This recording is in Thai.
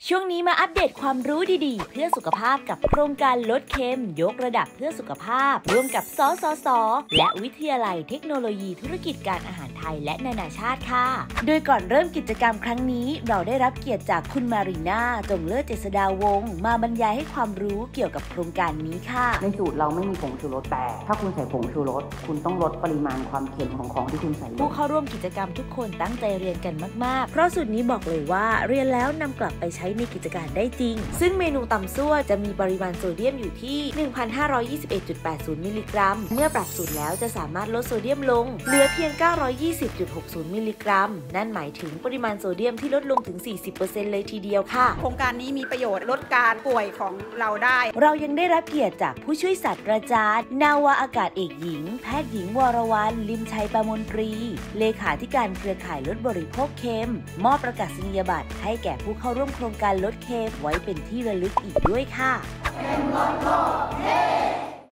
ช่วงนี้มาอัปเดตความรู้ดีๆเพื่อสุขภาพกับโครงการลดเค็มยกระดับเพื่อสุขภาพร่วมกับสสส.และวิทยาลัยเทคโนโลยีธุรกิจการอาหารไทยและนานาชาติค่ะโดยก่อนเริ่มกิจกรรมครั้งนี้เราได้รับเกียรติจากคุณมารีนาจงเลิศเจษฎาวงศ์มาบรรยายให้ความรู้เกี่ยวกับโครงการนี้ค่ะในสูตรเราไม่มีผงชูรสแต่ถ้าคุณใส่ผงชูรสคุณต้องลดปริมาณความเค็มของที่คุณใส่ผู้เข้าร่วมกิจกรรมทุกคนตั้งใจเรียนกันมากๆเพราะสูตรนี้บอกเลยว่าเรียนแล้วนำกลับไปใช้ในกิจการได้จริงซึ่งเมนูตำซั่วจะมีปริมาณโซเดียมอยู่ที่ 1,521.80 มิลลิกรัมเมื่อปรับสูตรแล้วจะสามารถลดโซเดียมลงเหลือเพียง 920.60 มิลลิกรัมนั่นหมายถึงปริมาณโซเดียมที่ลดลงถึง 40% เลยทีเดียวค่ะโครงการนี้มีประโยชน์ลดการป่วยของเราได้เรายังได้รับเกียรติจากผู้ช่วยศาสตราจารย์นาวาอากาศเอกหญิงแพทย์หญิงวรวรรณลิมชัยประมนตรีเลขาธิการเครือข่ายลดบริโภคเค็มมอบประกาศนียบัตรให้แก่ผู้เข้าร่วมโครงการลดเค็มไว้เป็นที่ระลึกอีกด้วยค่ะ